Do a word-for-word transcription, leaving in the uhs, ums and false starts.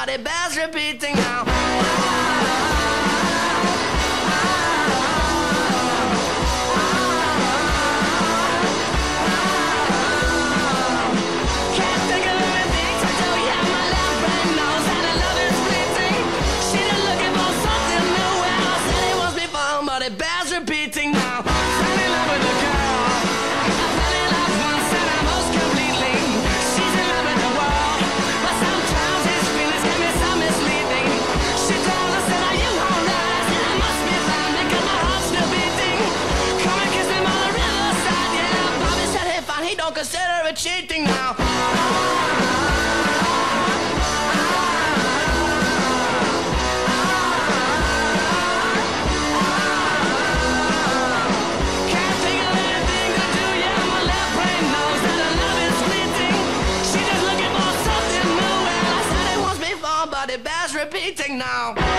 it bears repeating now. Can't think of anything to do, yeah, my left brain knows that the love is fleeting. She just looking for something new, well, I said it was before, but it bears repeating now. Fell in love with the girl, I fell in love once and I most completely. She's in love with the world, but sometimes his feelings can be so misleading. She told us that are you alright? And I must be fine because my heart's still beating. Come and kiss him on the riverside, yeah. Bobby said hey fine, he don't consider it cheating now. Can't think of anything to do, yeah, my left brain knows that the love is fleeting. She just looking for something new, and I said it once before, but it bears repeating now.